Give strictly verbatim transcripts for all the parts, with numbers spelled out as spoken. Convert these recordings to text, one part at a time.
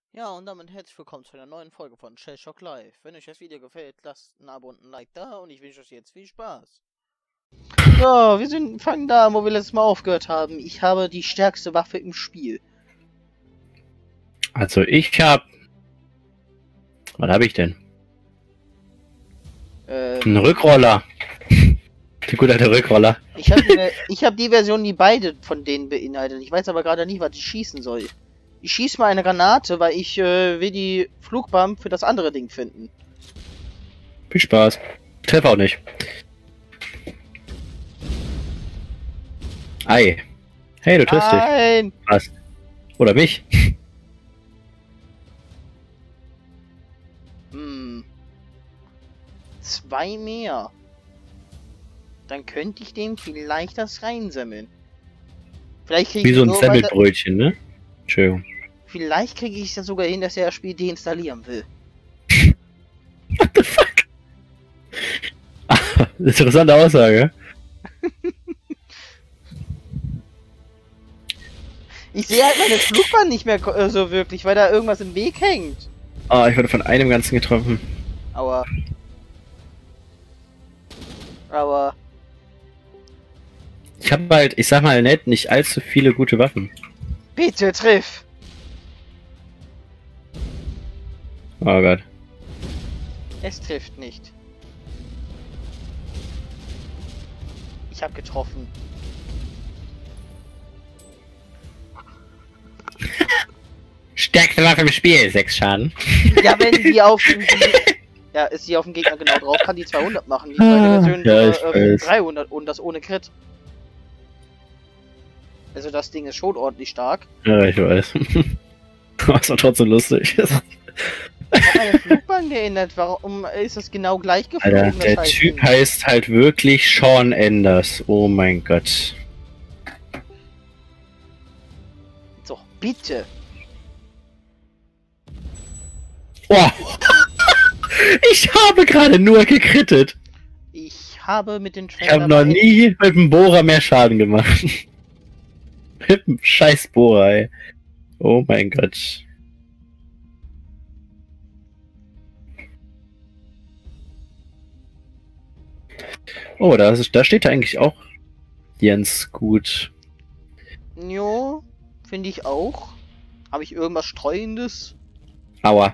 Ja, und damit herzlich willkommen zu einer neuen Folge von Shellshock Live. Wenn euch das Video gefällt, lasst ein Abo und ein Like da und ich wünsche euch jetzt viel Spaß. So, wir sind, fangen da, wo wir letztes Mal aufgehört haben. Ich habe die stärkste Waffe im Spiel. Also ich hab... Was habe ich denn? Ähm, Ein Rückroller. Der gute alte Rückroller. ich habe die, ich hab die Version, die beide von denen beinhaltet. Ich weiß aber gerade nicht, was ich schießen soll. Ich schieße mal eine Granate, weil ich äh, will die Flugbahn für das andere Ding finden. Viel Spaß. Treffe auch nicht. Ei. Hey, du triffst dich. Nein! Was? Oder mich? Hm. Zwei mehr. Dann könnte ich dem vielleicht das reinsammeln. Vielleicht kriege Wie ich so ein nur, weil da- Semmelbrötchen, ne? Entschuldigung. Vielleicht kriege ich es ja sogar hin, dass er das Spiel deinstallieren will. What the fuck? Ah, interessante Aussage. Ich sehe halt meine Flugbahn nicht mehr äh, so wirklich, weil da irgendwas im Weg hängt. Ah, ich wurde von einem Ganzen getroffen. Aua. Aber Ich habe halt, ich sag mal nett, nicht allzu viele gute Waffen. bitte triff! Oh Gott. Es trifft nicht. Ich habe getroffen. Stärkste Waffe im Spiel, sechs Schaden. Ja, wenn die auf den, ja, ist die auf den Gegner genau drauf, kann die zweihundert machen. Die zweite Version Ja, ich nur, ähm, weiß. dreihundert und das ohne Crit. Also das Ding ist schon ordentlich stark. Ja, ich weiß. Was war trotzdem lustig. Ich habe meine Flugbahn geändert. Warum ist das genau gleich geflogen? Alter, das der heißt Typ nicht? heißt halt wirklich Sean Enders. Oh mein Gott. So, bitte. Oh. Ich habe gerade nur gekrittet. Ich habe mit den Ich habe noch nie mit dem Bohrer mehr Schaden gemacht. Mit dem scheiß Bohrer, ey. Oh mein Gott. Oh, da, ist, da steht eigentlich auch Jens gut. Jo, finde ich auch. Habe ich irgendwas Streuendes? Aua.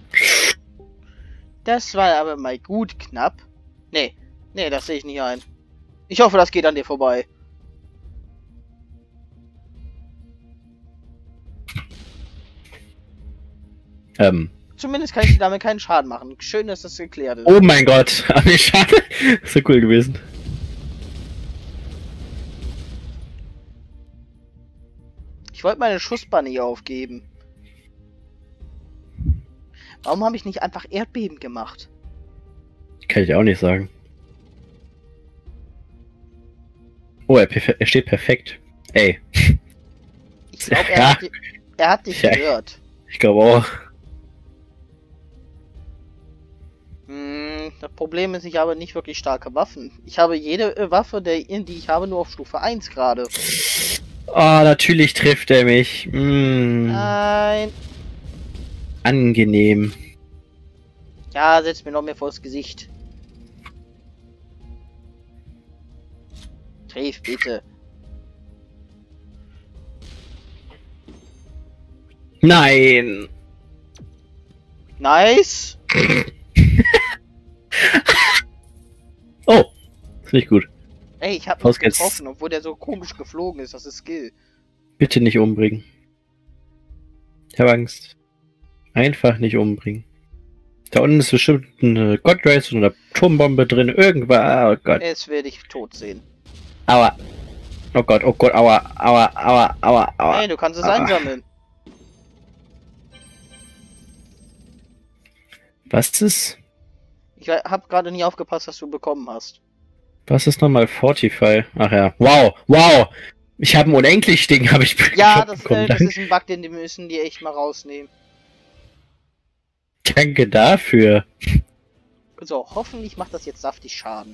Das war aber mal gut knapp. Nee, nee, das sehe ich nicht ein. Ich hoffe, das geht an dir vorbei. Ähm. Zumindest kann ich dir damit keinen Schaden machen. Schön, dass das geklärt ist. Oh mein Gott. Aber ich schade. Das ist cool gewesen. Ich wollte meine Schussbahn nicht aufgeben. Warum habe ich nicht einfach Erdbeben gemacht? Kann ich auch nicht sagen. Oh, er, perfe- er steht perfekt. Ey. Ich glaube, er, Ja. hat di- er hat dich Ja. gehört. Ich glaube auch. Hm, das Problem ist, ich habe nicht wirklich starke Waffen. Ich habe jede äh, Waffe, der, die ich habe, nur auf Stufe eins gerade. Oh, natürlich trifft er mich. Mm, Nein. angenehm. Ja, setz mir noch mehr vors Gesicht. Triff, bitte. Nein. Nice. Oh, ist nicht gut. Ey, ich hab Raus nicht geht's. getroffen, obwohl der so komisch geflogen ist. Das ist Skill. Bitte nicht umbringen. Ich habe Angst. Einfach nicht umbringen. Da unten ist bestimmt eine Godrace oder eine Atombombe drin. Irgendwas. Oh Gott. Es werde ich tot sehen. Aua. Oh Gott, oh Gott, aua, aua, aua, aua, aua. Ey, du kannst es Ah. einsammeln. Was ist? Ich hab gerade nie aufgepasst, was du bekommen hast. Was ist nochmal Fortify? Ach ja. Wow, wow. Ich habe ein unendlich Ding, habe ich Ja, das, bekommen. äh, das Danke, ist ein Bug, den die müssen die echt mal rausnehmen. danke dafür. So, hoffentlich macht das jetzt saftig Schaden.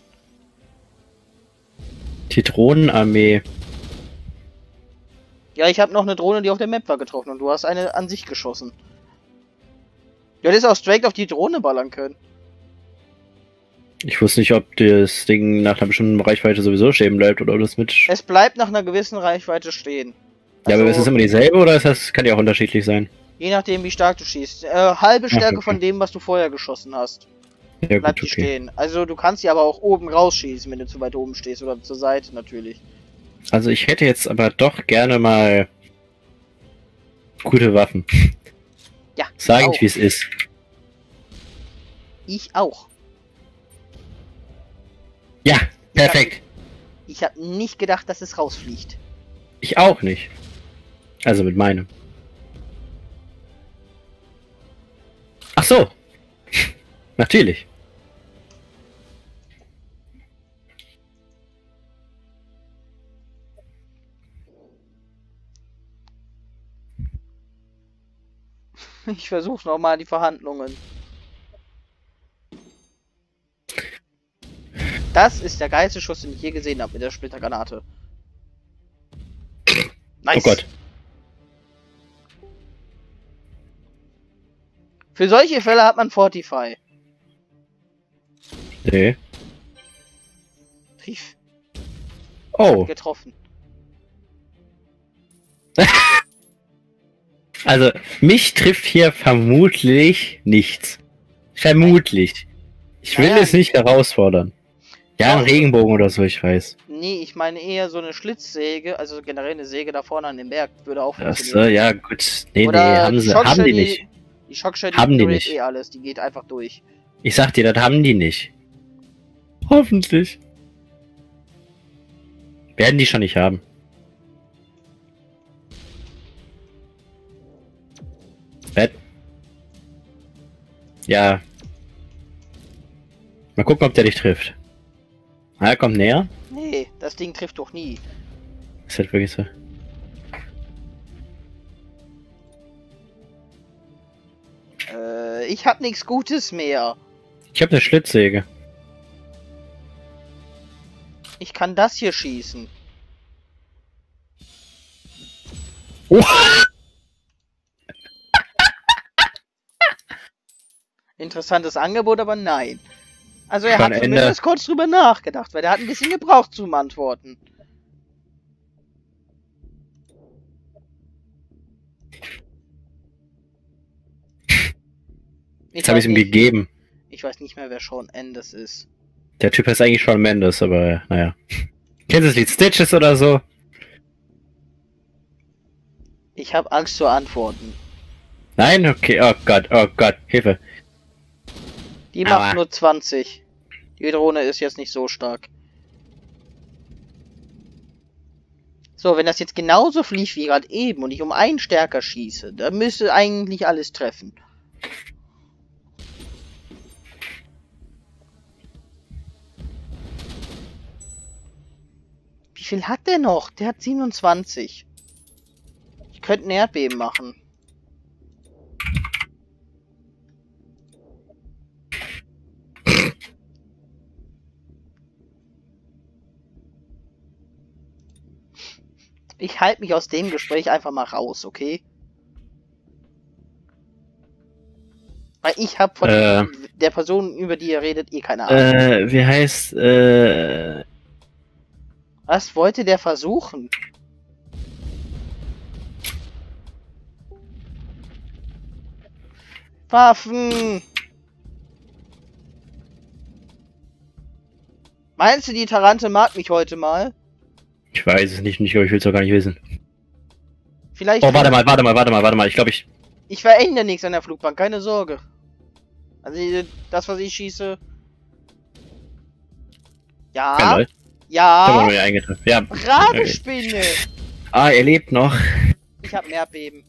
Die Drohnenarmee. Ja, ich habe noch eine Drohne, die auf der Map war, getroffen und du hast eine an sich geschossen. Du hättest auch straight auf die Drohne ballern können. Ich wusste nicht, ob das Ding nach einer bestimmten Reichweite sowieso stehen bleibt oder ob das mit... Es bleibt nach einer gewissen Reichweite stehen. Also, ja, aber ist es immer dieselbe oder ist das, kann ja auch unterschiedlich sein? Je nachdem, wie stark du schießt. Äh, halbe Stärke Ach, okay. von dem, was du vorher geschossen hast. Ja, Bleibt gut, die okay. stehen. Also du kannst sie aber auch oben rausschießen, wenn du zu weit oben stehst. Oder zur Seite natürlich. Also ich hätte jetzt aber doch gerne mal gute Waffen. Ja, Sag auch. ich, wie es ist. Ich auch. Ja, perfekt. Ich habe hab nicht gedacht, dass es rausfliegt. Ich auch nicht. Also mit meinem. Ach so. Natürlich. Ich versuche nochmal die Verhandlungen. Das ist der geilste Schuss, den ich je gesehen habe mit der Splittergranate. Nice. Oh Gott. Für solche Fälle hat man Fortify. Nee. Trief. Oh. Getroffen. Also, mich trifft hier vermutlich nichts. Vermutlich. Ich will Naja. es nicht herausfordern. Ja, ein Doch. Regenbogen oder so, ich weiß. Nee, ich meine eher so eine Schlitzsäge, also generell eine Säge da vorne an dem Berg, würde auch Ach so, funktionieren. ja, gut. Nee, Oder nee, haben die sie, Schockstelle, haben die die- nicht. Die Schockstelle Haben die ignoriert nicht. eh alles, die geht einfach durch. Ich sag dir, das haben die nicht. Hoffentlich. Werden die schon nicht haben. Bett. Ja. Mal gucken, ob der dich trifft. Ah, er kommt näher. Nee, das Ding trifft doch nie. Ist halt wirklich so. Äh, ich hab nichts Gutes mehr. Ich habe eine Schlitzsäge. Ich kann das hier schießen. Oh. Interessantes Angebot, aber nein. Also er Schon hat Ende. zumindest kurz drüber nachgedacht, weil der hat ein bisschen gebraucht zum Antworten. Jetzt habe ich weiß ihm nicht- gegeben. Ich weiß nicht mehr, wer Shawn Mendes ist. Der Typ heißt eigentlich Shawn Mendes, aber naja. Kennst du das Lied Stitches oder so? Ich habe Angst zu antworten. Nein? Okay, oh Gott, oh Gott, Hilfe. Die Aua. macht nur zwanzig. Die Drohne ist jetzt nicht so stark. So, wenn das jetzt genauso fliegt wie gerade eben und ich um einen stärker schieße, dann müsste eigentlich alles treffen. Wie viel hat der noch? Der hat siebenundzwanzig. Ich könnte ein Erdbeben machen. Ich halte mich aus dem Gespräch einfach mal raus, okay? Weil ich habe von Äh. der Person, über die ihr redet, eh keine Ahnung. Äh, wie heißt, äh... Was wollte der versuchen? Waffen! Meinst du, die Tarante mag mich heute mal? Ich weiß es nicht, nicht aber ich will es auch gar nicht wissen. Vielleicht. Oh, warte mal, warte mal, warte mal, warte mal. Ich glaube, ich... Ich verändere nichts an der Flugbahn, keine Sorge. Also das, was ich schieße. Ja, Ja. lol. Ich habe Ja. mir eingetroffen. Ja. Radespinne. Ah, er lebt noch. Ich hab mehr Beben.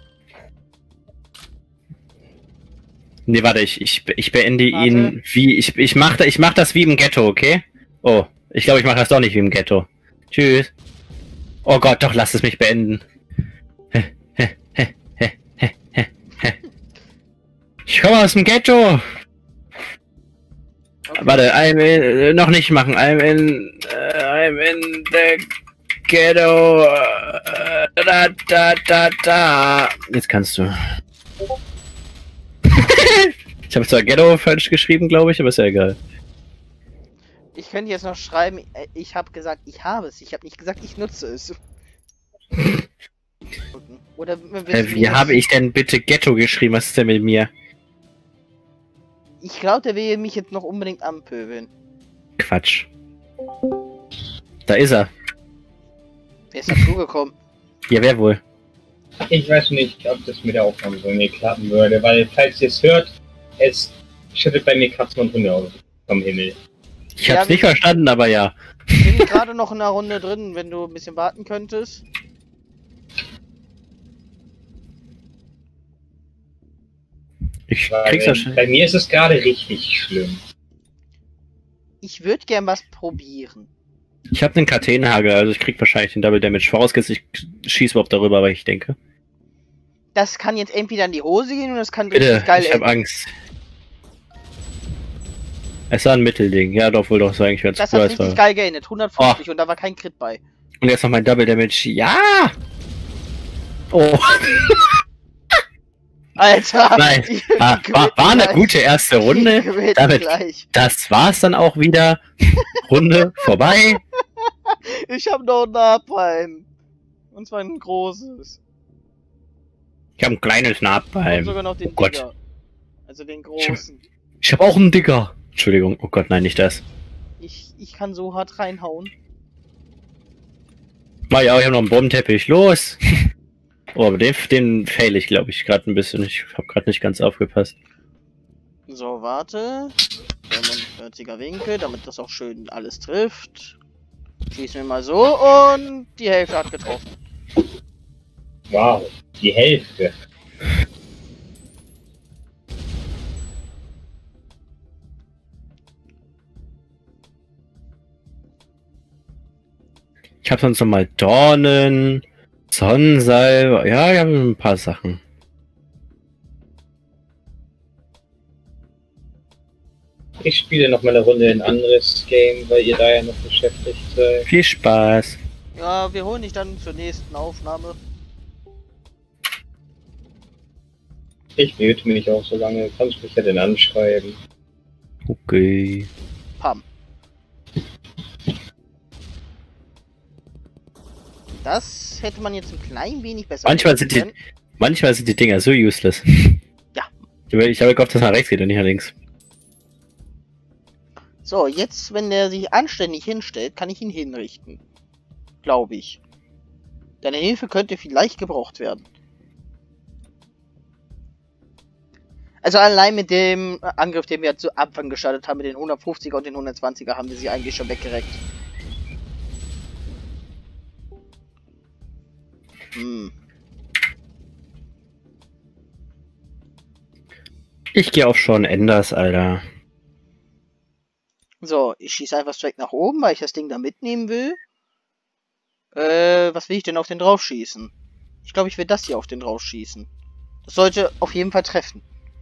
Nee, warte, ich, ich, ich beende Warte. ihn wie... Ich, ich, mach, ich mach das wie im Ghetto, okay? Oh, ich glaube, ich mache das doch nicht wie im Ghetto. Tschüss. Oh Gott, doch, lass es mich beenden. Ich komme aus dem Ghetto. Okay. Warte, I'm in, äh, noch nicht machen. I'm in, äh, I'm in the ghetto. Äh, da, da, da, da. Jetzt kannst du. Ich habe zwar Ghetto falsch geschrieben, glaube ich, aber ist ja egal. Ich könnte jetzt noch schreiben, äh, ich habe gesagt, ich habe es. Ich habe nicht gesagt, ich nutze es. Oder Äh, wie habe ich denn bitte Ghetto geschrieben? Was ist denn mit mir? Ich glaube, der will mich jetzt noch unbedingt anpöbeln. Quatsch. Da ist er. Wer ist dazugekommen? Ja, wer wohl? Ich weiß nicht, ob das mit der Aufnahme so nicht klappen würde, weil, falls ihr es hört, es schüttelt bei mir Katzen und Hunde vom Himmel. Ich hab's ja, nicht verstanden, aber ja. Ich bin gerade noch in einer Runde drin, wenn du ein bisschen warten könntest. Ich weil, krieg's ja schon. Bei mir ist es gerade richtig schlimm. Ich würde gern was probieren. Ich habe einen Katenhagel, also ich krieg wahrscheinlich den Double Damage. Vorausgesetzt, ich schieße überhaupt darüber, weil ich denke. Das kann jetzt entweder in die Hose gehen und das kann Bitte, richtig geil ich habe Angst. Es war ein Mittelding. Ja, doch, wohl doch, so eigentlich ganz Das cool. hat richtig war. geil geendet. hundertfünfzig oh. Und da war kein Crit bei. Und jetzt noch mein Double Damage. Ja! Oh. Alter! Nein, war, war, war eine gute erste Runde. Damit, gleich. Das war's dann auch wieder. Runde vorbei. Ich hab noch ein Nahbein. Und zwar ein großes. Ich hab ein kleines Nahbein. Und sogar noch den oh Digger. Gott. Also den großen. Ich hab, ich hab auch einen Digger. Entschuldigung. Oh Gott, nein, nicht das. Ich, ich kann so hart reinhauen. Na ja, ich hab noch einen Bombenteppich. Los! Oh, aber den, den fail ich, glaube ich, gerade ein bisschen. Ich habe gerade nicht ganz aufgepasst. So, warte. fünfundvierziger Winkel, damit das auch schön alles trifft. Schießen wir mal so und die Hälfte hat getroffen. Wow, die Hälfte. Ich habe sonst noch mal Dornen. Sonnensalbe, ja, wir haben ein paar Sachen. Ich spiele noch mal eine Runde ein anderes Game, weil ihr da ja noch beschäftigt seid. Viel Spaß. Ja, wir holen dich dann zur nächsten Aufnahme. Ich mute mich auch so lange, kannst mich ja dann anschreiben. Okay. Pam. Das hätte man jetzt ein klein wenig besser manchmal sind die, manchmal sind die Dinger so useless. Ja. Ich habe, ich habe gehofft, dass er nach rechts geht und nicht nach links. So, jetzt, wenn der sich anständig hinstellt, kann ich ihn hinrichten. Glaube ich. Deine Hilfe könnte vielleicht gebraucht werden. Also allein mit dem Angriff, den wir zu Anfang gestartet haben, mit den hundertfünfziger und den hundertzwanziger, haben wir sie eigentlich schon weggereckt. Hm. Ich gehe auf Sean Enders, Alter. So, ich schieße einfach direkt nach oben, weil ich das Ding da mitnehmen will. Äh, was will ich denn auf den drauf schießen? Ich glaube, ich will das hier auf den drauf schießen. Das sollte auf jeden Fall treffen.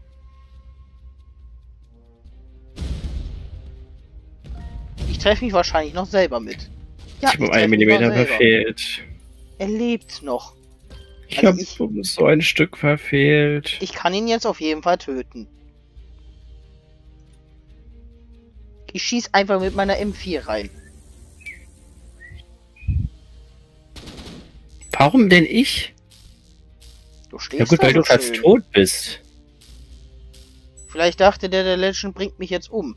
Ich treffe mich wahrscheinlich noch selber mit. Ja, ich habe einen Millimeter verfehlt. Er lebt noch. Ich also habe ich, so ein Stück verfehlt. Ich kann ihn jetzt auf jeden Fall töten. Ich schieße einfach mit meiner M vier rein. Warum denn ich? Du stehst ja gut, weil so du fast tot bist. Vielleicht dachte der, der Legend bringt mich jetzt um.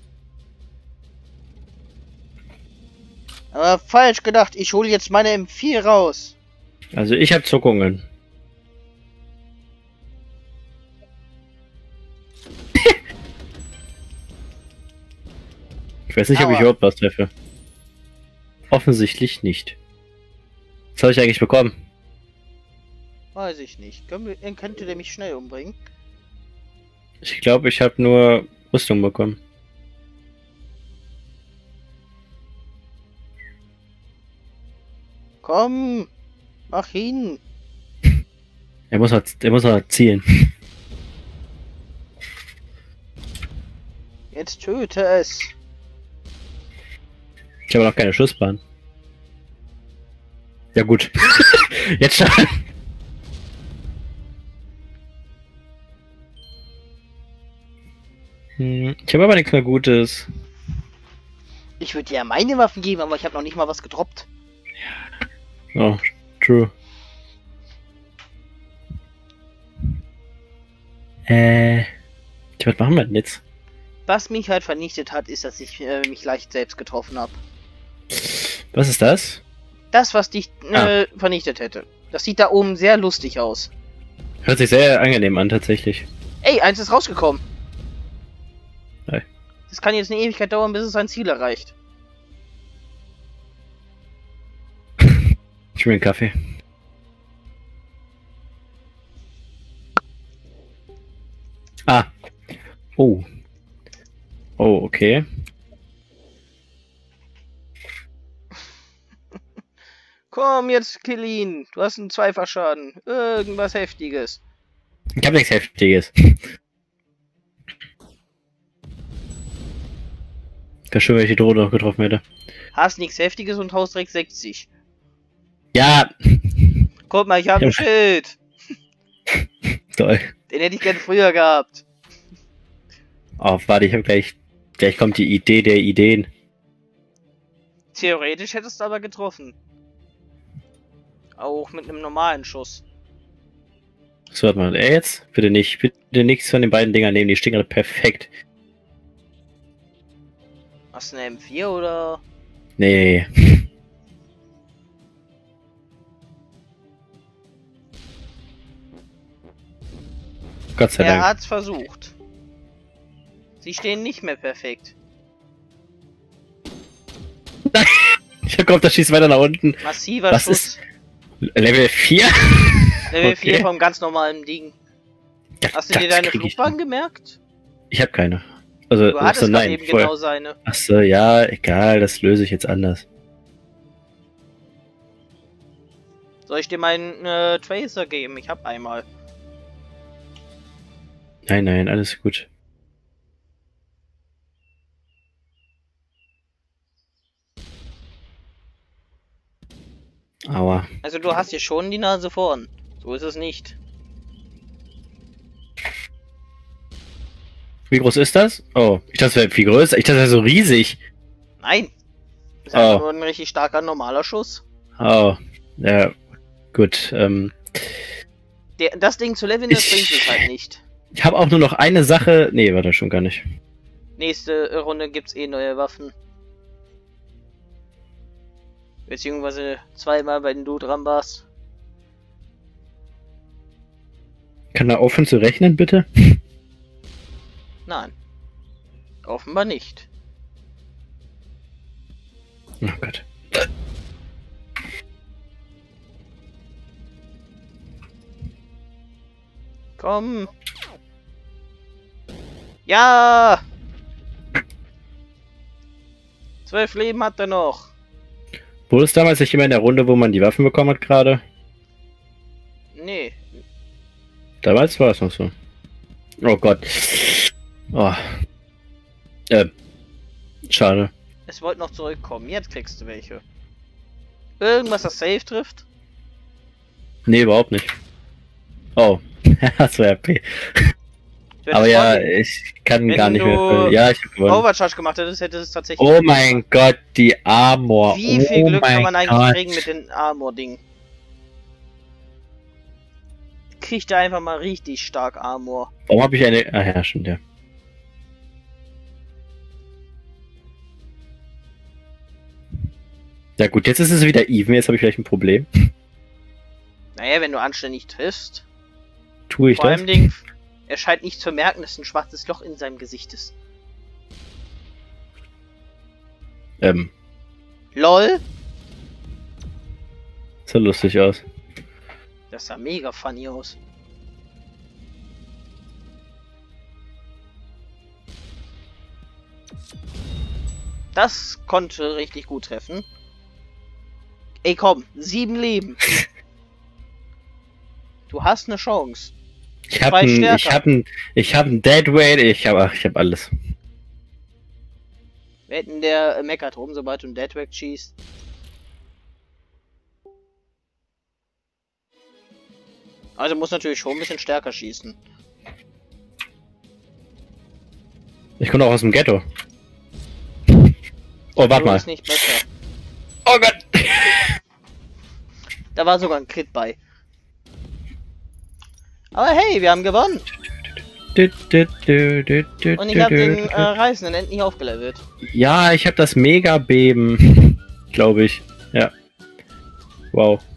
Aber falsch gedacht, ich hole jetzt meine M vier raus. Also ich habe Zuckungen. Ich weiß nicht, Aua. ob ich überhaupt was treffe. Offensichtlich nicht. Was habe ich eigentlich bekommen? Weiß ich nicht. Wir, könnte der mich schnell umbringen? Ich glaube, ich habe nur Rüstung bekommen. Komm! Mach hin! Er muss noch, er muss noch zielen. Jetzt töte es! Ich habe noch keine Schussbahn. Ja gut. Jetzt schon. Hm, ich habe aber nichts mehr Gutes. Ich würde dir ja meine Waffen geben, aber ich habe noch nicht mal was gedroppt. Oh, true. Äh, was machen wir denn jetzt? Was mich halt vernichtet hat, ist, dass ich äh, mich leicht selbst getroffen habe. Was ist das? Das, was dich äh, ah. vernichtet hätte. Das sieht da oben sehr lustig aus. Hört sich sehr angenehm an, tatsächlich. Ey, eins ist rausgekommen. Hi. Das kann jetzt eine Ewigkeit dauern, bis es sein Ziel erreicht. Ich will einen Kaffee. Ah. Oh. Oh, okay. Komm jetzt, kill ihn. Du hast einen Zweifachschaden. Irgendwas Heftiges. Ich hab nichts Heftiges. Ich schön, wenn ich die Drohne noch getroffen hätte. Hast nichts Heftiges und haust direkt sechzig. Ja. Guck mal, ich hab ein Schild. Toll. Den hätte ich gern früher gehabt. Oh, warte, ich hab gleich... Gleich kommt die Idee der Ideen. Theoretisch hättest du aber getroffen. Auch mit einem normalen Schuss. So, warte mal. Ey, jetzt? Bitte nicht. Bitte nichts von den beiden Dingern nehmen. Die stehen gerade perfekt. Hast du eine M vier oder? Nee. Gott sei Dank. Er hat's versucht. Sie stehen nicht mehr perfekt. Ich hab gehofft, das schießt weiter nach unten. Massiver Was Schuss. Ist Level vier? Level Okay. vier vom ganz normalen Ding. Ja, Hast du dir deine Flugbahn gemerkt? Ich habe keine. Also, Du hattest so, nein, eben voll. genau seine. Achso, ja, egal, das löse ich jetzt anders. Soll ich dir meinen äh, Tracer geben? Ich hab einmal. Nein, nein, alles gut. Aua. Also du hast hier schon die Nase vorn. So ist es nicht. Wie groß ist das? Oh, ich dachte, es wäre viel größer. Ich dachte, es wäre so riesig. Nein. Das ist Oh. einfach nur ein richtig starker normaler Schuss. Oh, ja, gut. Ähm, Der, das Ding zu leveln, das Ich- bringt es halt nicht. ich habe auch nur noch eine Sache. Nee, warte, schon gar nicht. Nächste Runde gibt's eh neue Waffen. Beziehungsweise zweimal, wenn du dran warst. Kann er aufhören zu rechnen, bitte? Nein. Offenbar nicht. Oh Gott. Komm. Ja! Zwölf Leben hat er noch. Wurde es damals nicht immer in der Runde, wo man die Waffen bekommen hat gerade? Nee. Damals war es noch so. Oh Gott. Oh. Äh. Schade. Es wollte noch zurückkommen. Jetzt kriegst du welche. Irgendwas, das safe trifft? Nee, überhaupt nicht. Oh. Hast du R P. Aber ja, ich kann Wenn gar nicht mehr. du Füllen. Ja, ich hab gewonnen. Overcharge gemacht hättest, hätte es tatsächlich... Oh mein Gott, die Armor. Wie viel oh Glück mein kann man eigentlich Gott. kriegen mit den Armor-Ding? Kriegt er einfach mal richtig stark Armor. Warum habe ich eine. Ah ja, stimmt, ja. Ja gut, jetzt ist es wieder even, jetzt habe ich vielleicht ein Problem. Naja, wenn du anständig triffst. Tue ich Vor das? allem Ding, er scheint nicht zu merken, dass ein schwarzes Loch in seinem Gesicht ist. Ähm, LOL? sah lustig aus. Das sah mega funny aus. Das konnte richtig gut treffen. Ey komm, sieben Leben. Du hast eine Chance. Ich habe Zwei ein, ich stärker. habe ein, ich habe ein Deadweight, ich habe, ach, ich habe alles. Wer hätten der äh, meckert rum, sobald du einen Deadwack schießt? Also muss natürlich schon ein bisschen stärker schießen. Ich komme auch aus dem Ghetto. Oh, warte So mal. ist nicht besser. Oh Gott! Da war sogar ein Crit bei. Aber hey, wir haben gewonnen. Und ich habe den äh, Reisenden endlich aufgelevelt. Ja, ich habe das Mega-Beben. Glaube ich. Ja. Wow.